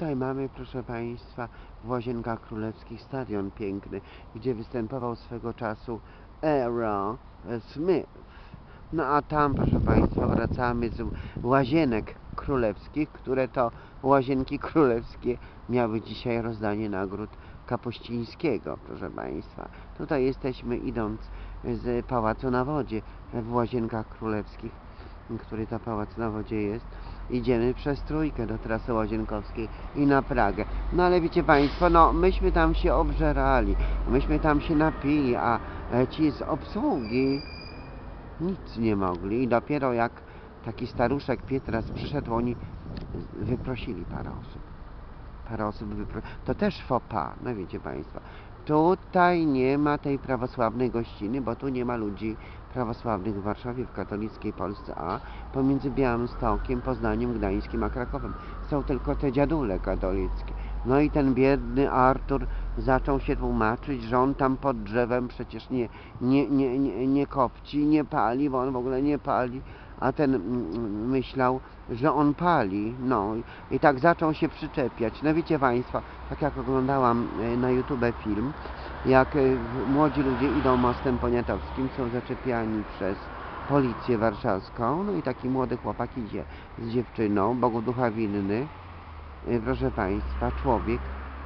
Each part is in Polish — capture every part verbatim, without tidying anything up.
tutaj mamy, proszę Państwa, w Łazienkach Królewskich stadion piękny, gdzie występował swego czasu Aerosmith. No a tam, proszę Państwa, wracamy z Łazienek Królewskich, które to Łazienki Królewskie miały dzisiaj rozdanie nagród Kapuścińskiego, proszę Państwa. Tutaj jesteśmy, idąc z Pałacu na Wodzie w Łazienkach Królewskich, który to Pałac na Wodzie jest. Idziemy przez Trójkę do trasy łazienkowskiej i na Pragę. No ale wiecie Państwo, no myśmy tam się obżerali, myśmy tam się napili, a ci z obsługi nic nie mogli i dopiero jak taki staruszek Pietras przyszedł, oni wyprosili parę osób. Parę osób wyprosili. To też faux pas, no wiecie Państwo. Tutaj nie ma tej prawosławnej gościny, bo tu nie ma ludzi prawosławnych w Warszawie, w katolickiej Polsce, a pomiędzy Białymstokiem, Poznaniem, Gdańskiem a Krakowem są tylko te dziadule katolickie. No i ten biedny Artur zaczął się tłumaczyć, że on tam pod drzewem przecież nie, nie, nie, nie, nie kopci, nie pali, bo on w ogóle nie pali, a ten mm, myślał, że on pali, no i tak zaczął się przyczepiać. No wiecie Państwo, tak jak oglądałam na YouTube film, jak młodzi ludzie idą mostem poniatowskim, są zaczepiani przez policję warszawską, no i taki młody chłopak idzie z dziewczyną, Bogu ducha winny, proszę Państwa, człowiek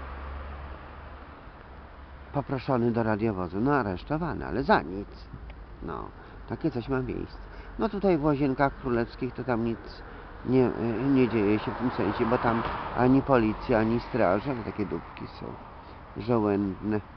poproszony do radiowozu, no aresztowany, ale za nic. No, takie coś ma miejsce. No tutaj w Łazienkach Królewskich to tam nic nie, nie dzieje się w tym sensie, bo tam ani policja, ani straż, ale takie dupki są żołędne.